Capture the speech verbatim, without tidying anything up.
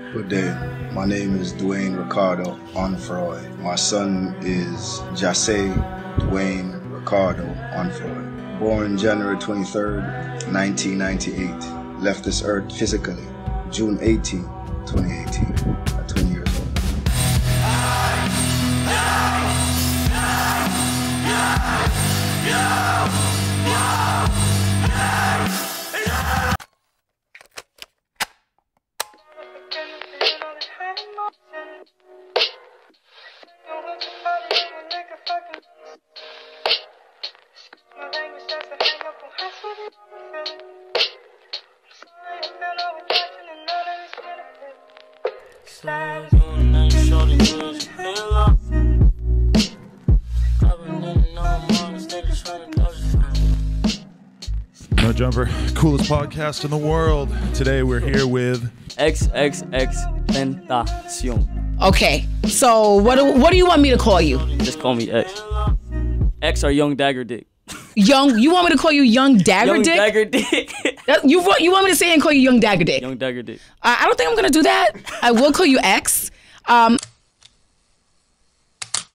Good day. My name is Dwayne Ricardo Onfroy. My son is Jase Dwayne Ricardo Onfroy. Born January twenty-third, nineteen ninety-eight. Left this earth physically June eighteenth, twenty eighteen. At twenty years old. No Jumper, coolest podcast in the world. Today we're here with XXXTentacion. Okay, so what do, what do you want me to call you? Just call me X. X or Young Dagger Dick. Young, you want me to call you Young Dagger Young Dick? Dagger Dick. That- you, want, you want me to say and call you Young Dagger Dick? Young Dagger Dick. Uh, I don't think I'm gonna do that. I will call you X. Um,